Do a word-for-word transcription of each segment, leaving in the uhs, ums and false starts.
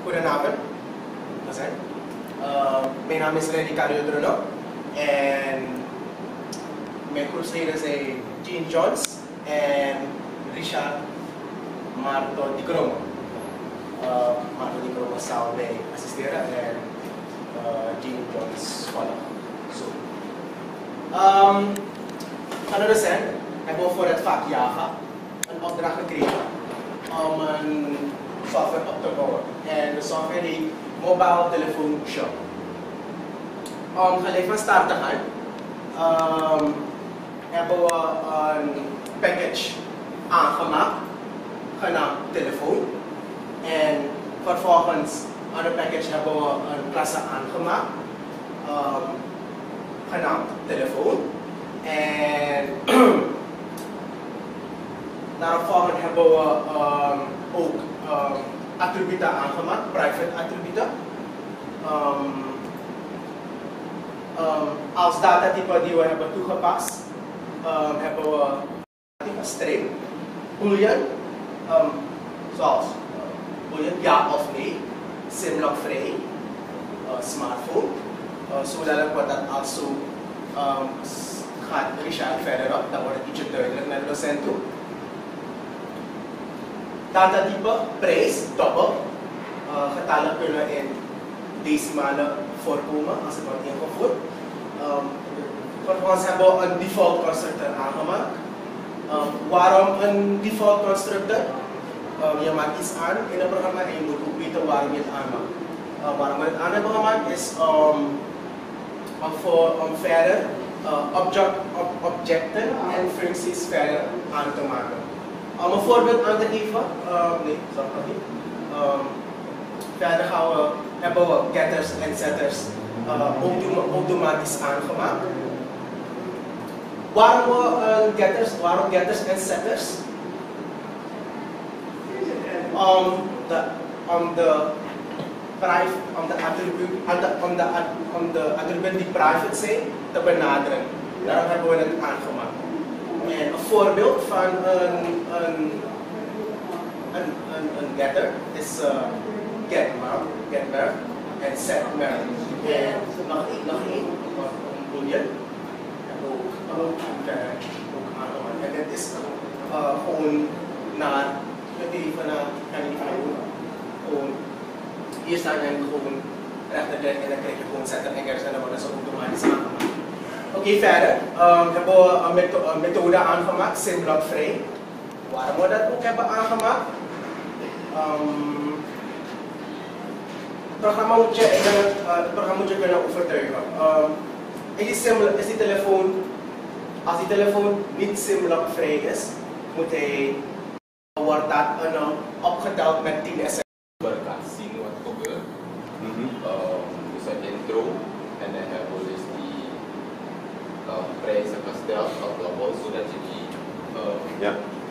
Goedenavond. Uh, mijn naam is Reddy Cariodrono en mijn groepsleden zijn Jean Jones en Richard Marto Di Cromo. Uh, Marto Di Cromo zal mij assisteren en uh, Jean Jones vallen. So. Um, Gaan we zijn, hebben we voor het vak Java een opdracht gekregen om een software op te bouwen. En de software heet Mobile Telephone Shop. Om gelijk van start te gaan, um, hebben we een package aangemaakt, genaamd telefoon. En vervolgens aan de package hebben we een klasse aangemaakt, um, genaamd telefoon. En daaropvolgend hebben we um, ook um, attributen aangemaakt, private attributen. Um, um, als datatype die we hebben toegepast, um, hebben we een string, boolean, um, zoals uh, boolean ja of nee, simlock-vrij, uh, smartphone, uh, zodat we dat als zo um, gaat Richard verder op, dan wordt het ietsje duidelijk naar de docent toe. Datatype, prijs, dubbel. Uh, getallen kunnen in decimalen voorkomen als het wordt ingevoerd. Um, vervolgens hebben we een default constructor aangemaakt. Um, waarom een default constructor? Um, je maakt iets aan in het programma en je moet ook weten waarom je het aanmaakt. Uh, waarom we het aan hebben gemaakt is um, om, voor, om verder uh, object, ob, objecten en functies verder aan te maken. Om een voorbeeld aan te geven, uh, nee, dat nog niet. Um, verder gaan we, hebben we getters en setters uh, autom automatisch aangemaakt. Waarom we uh, getters, waarom getters en setters? Om de, om de, om de attribuut, om de, om de, om de attributen die private zijn te benaderen. Daarom hebben we het aangemaakt. En een voorbeeld van een, een, een, een, een getter is uh, getMar, getMar en setMar. En nog één, nog één, een boolean. En ook, ook, ook aangemaakt. En dit is uh, gewoon naar, even naar, kan je even doen. Gewoon, hier staan en gewoon rechterdruk en dan krijg je gewoon setter en getters en dan worden ze automatisch aangemaakt. Oké, okay, verder um, hebben we een, metho een methode aangemaakt, simlock-vrij. Waarom we dat ook hebben aangemaakt? Um, het programma moet je, uh, het programma moet je kunnen overtuigen. Um, is, die sim, is die telefoon, als die telefoon niet simlock-vrij is, moet hij, wordt dat uh, opgeteld met tien S M S. We gaan zien wat gebeurt. Mm-hmm. uh, dus een intro en dan hebben we dus die Uh, prijzen gesteld op dubbel, zodat je die uh, ja.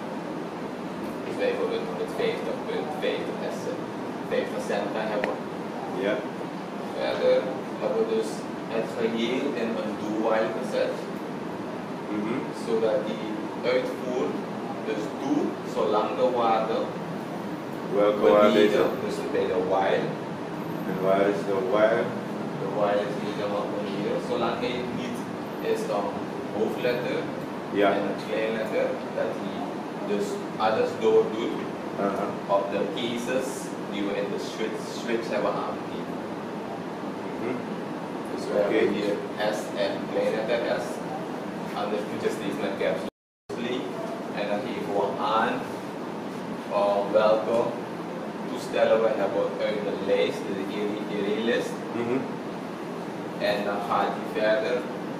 dus bijvoorbeeld honderdvijftig punt vijftig cent kan hebben. Ja. Verder hebben we dus het geheel in een do-while gezet, mm-hmm. zodat die uitvoert, dus do zolang de waarde welke waarde is dat? Dus bij de while. En waar is de while? De while is helemaal hier, zolang hij niet is dan hoofdletter ja. en een kleinletter, dat hij dus alles doordoet uh-huh. op de cases die we in de switch, switch hebben aangegeven. Mm-hmm. Dus we okay. hebben hier S en kleinletter S, anders moet je steeds met caps lock en dan geven we aan uh, welke toestellen we hebben uit de lijst, de array-list. Mm-hmm. En dan gaat hij verder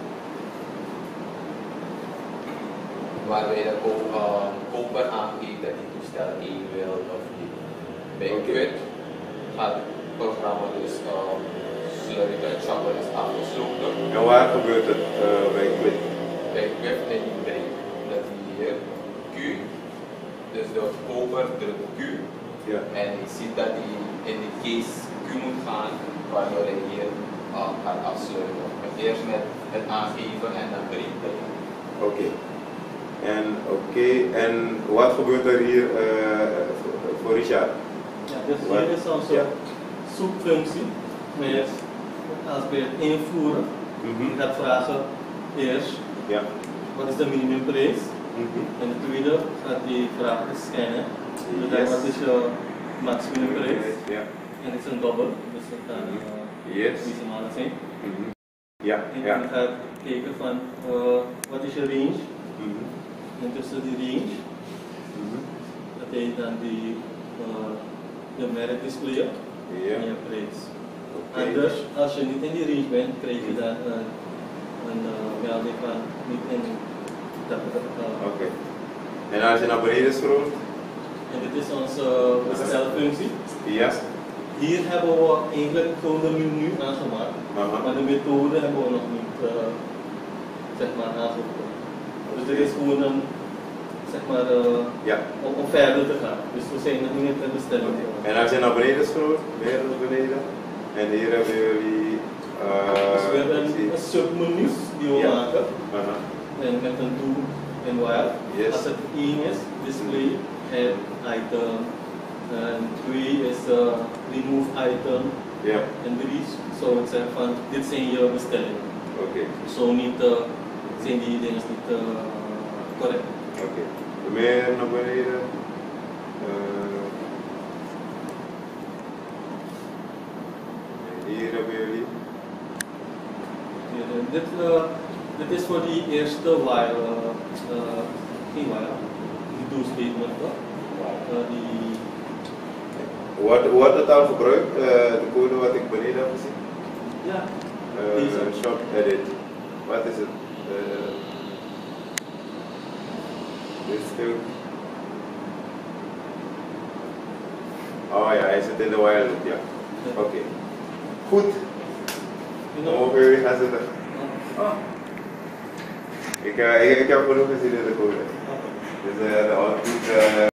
waar wij de ko uh, koper aangeeft dat die toestel één wil of niet. Bij okay. quit gaat het programma dus uh, sluiten, het shopper is afgesloten. En waar gebeurt het uh, bij quit? Bij quit in die drie, dat hij hier Q, dus de koper drukt Q ja. en je ziet dat hij in die case Q moet gaan, waardoor hij hier uh, gaat afsluiten. Eerst met het aangeven en dan breken. Oké. Okay. En oké, okay. En wat gebeurt er hier uh, voor Richard? Ja, dus hier is onze, ja. zoekfunctie. Met, als bij het invoeren, Mhm. je gaat vragen eerst Ja. wat is de minimumprijs. Mhm. En de tweede gaat die vragen scannen. Dus dan Yes. wat is je maximumprijs. Ja. En het is een dobbel, dus dat kan uh, Yes. maximale zijn. Mhm. Ja. En Ja. dan gaat kijken van uh, wat is je range. Mhm. En tussen die range, Mhm. dat hij dan die uh, de merk displayen Ja. en je prijs. Oké. Anders, als je niet in die range bent, krijg je dan een, een uh, melding van niet in dat uh, Oké. En als je naar beneden scrolt? En dit is onze bestelfunctie. Ja. Hier hebben we eigenlijk gewoon de menu aangemaakt, Aha. maar de methode hebben we nog niet uh, zeg maar aangevoerd. Dus dit is gewoon een, zeg maar, uh, Ja. om, om verder te gaan. Dus we zijn nog niet in bestelling. En als je naar beneden scrolt, meer naar beneden. En hier hebben jullie. Uh, Dus we hebben een, een submenu's die we Ja. maken. Aha. En met een do en while. Yes. Als het één is, display en item. En twee is uh, remove item. Ja. En drie zou ik zeggen van dit zijn je bestellingen. Oké. Zo niet uh, zijn die dingen niet uh, correct. Oké. Meer naar beneden. Uh, hier hebben jullie. Ja, dit, uh, dit is voor die eerste while, uh, uh, geen while, die do statement. Uh, die Wordt, wordt het al gebruikt, uh, de code wat ik beneden heb gezien? ja, Uh, Deze. shop edit. Wat is het? Uh, dit stuk. Oh ja, hij zit in de while loop, ja. Oké. Okay. Goed. you know, Mogen jullie gaan zitten? uh, Ik, uh, ik, ik heb genoeg gezien in de code. Dus uh, de output. Uh,